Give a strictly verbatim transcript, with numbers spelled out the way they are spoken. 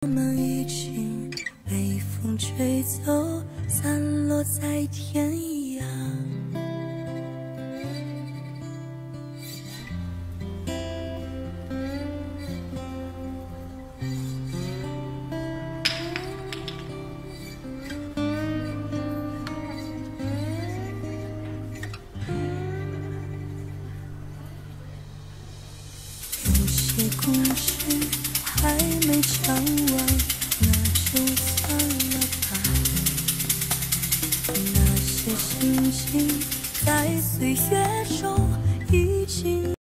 我们已经被风吹走，散落在天涯。有些故事还没讲完，那就算了吧。那些心情在岁月中已经。